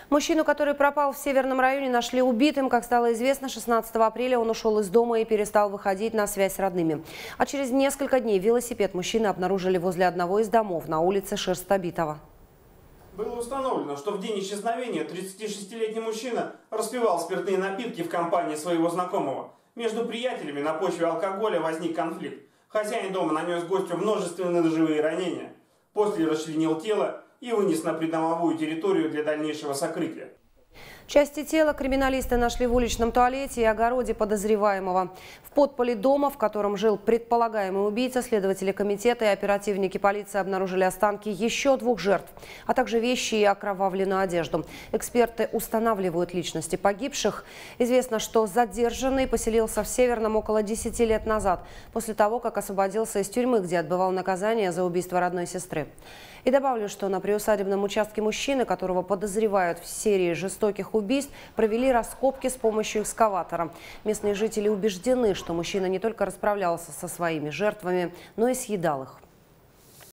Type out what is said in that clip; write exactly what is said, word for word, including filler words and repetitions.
Мужчину, который пропал в Северном районе, нашли убитым. Как стало известно, шестнадцатого апреля он ушел из дома и перестал выходить на связь с родными. А через несколько дней велосипед мужчины обнаружили возле одного из домов на улице Шерстобитова. Было установлено, что в день исчезновения тридцатишестилетний мужчина распивал спиртные напитки в компании своего знакомого. Между приятелями на почве алкоголя возник конфликт. Хозяин дома нанес гостю множественные ножевые ранения. После расчленил тело и вынес на придомовую территорию для дальнейшего сокрытия. Части тела криминалисты нашли в уличном туалете и огороде подозреваемого. В подполе дома, в котором жил предполагаемый убийца, следователи комитета и оперативники полиции обнаружили останки еще двух жертв, а также вещи и окровавленную одежду. Эксперты устанавливают личности погибших. Известно, что задержанный поселился в Северном около десяти лет назад, после того, как освободился из тюрьмы, где отбывал наказание за убийство родной сестры. И добавлю, что на приусадебном участке мужчины, которого подозревают в серии жестоких убийств, провели раскопки с помощью экскаватора. Местные жители убеждены, что мужчина не только расправлялся со своими жертвами, но и съедал их.